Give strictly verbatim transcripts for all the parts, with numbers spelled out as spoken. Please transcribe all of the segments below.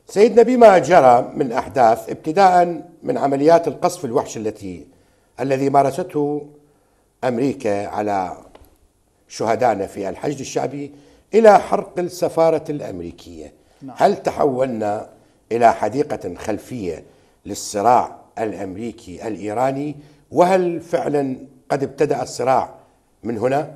سيدنا، بما جرى من أحداث ابتداء من عمليات القصف الوحش التي الذي مارسته أمريكا على شهدائنا في الحشد الشعبي إلى حرق السفارة الأمريكية، نعم. هل تحولنا إلى حديقة خلفية للصراع الأمريكي الإيراني؟ وهل فعلا قد ابتدأ الصراع من هنا؟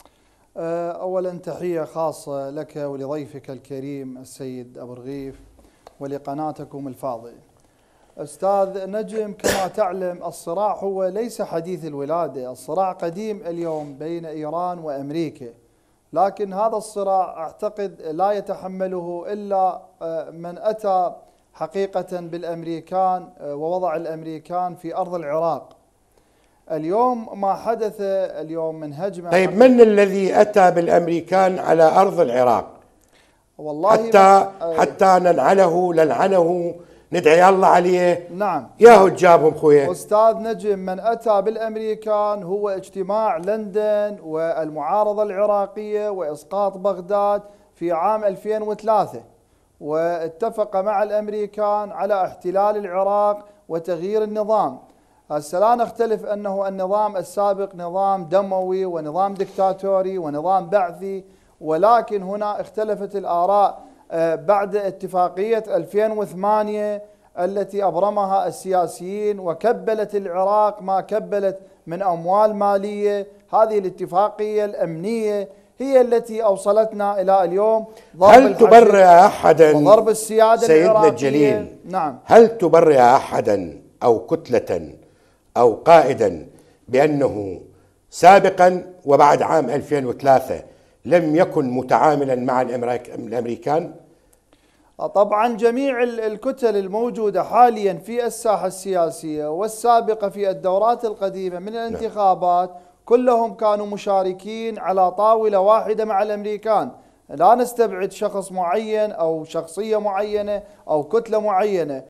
أولا تحية خاصة لك ولضيفك الكريم السيد أبو رغيف ولقناتكم الفاضلة. أستاذ نجم، كما تعلم الصراع هو ليس حديث الولادة، الصراع قديم اليوم بين إيران وأمريكا، لكن هذا الصراع أعتقد لا يتحمله إلا من أتى حقيقة بالأمريكان ووضع الأمريكان في أرض العراق. اليوم ما حدث اليوم من هجمة، طيب من الذي أتى بالأمريكان على أرض العراق؟ والله حتى حتى ننعله لنعنه ندعي الله عليه. نعم ياهو جابهم خويا. أستاذ نجم، من أتى بالأمريكان هو اجتماع لندن والمعارضة العراقية وإسقاط بغداد في عام ألفين وثلاثة، واتفق مع الأمريكان على احتلال العراق وتغيير النظام. هسه لا نختلف أنه النظام السابق نظام دموي ونظام دكتاتوري ونظام بعثي، ولكن هنا اختلفت الآراء بعد اتفاقية ألفين وثمانية التي أبرمها السياسيين وكبلت العراق ما كبلت من أموال مالية. هذه الاتفاقية الأمنية هي التي أوصلتنا إلى اليوم ضرب هل تبرئ أحدا وضرب السيادة سيدنا الجليل؟ نعم. هل تبرئ أحدا أو كتلة أو قائدا بأنه سابقا وبعد عام ألفين وثلاثة لم يكن متعاملا مع الأمريكان؟ طبعا جميع الكتل الموجودة حاليا في الساحة السياسية والسابقة في الدورات القديمة من الانتخابات كلهم كانوا مشاركين على طاولة واحدة مع الأمريكان. لا نستبعد شخص معين أو شخصية معينة أو كتلة معينة،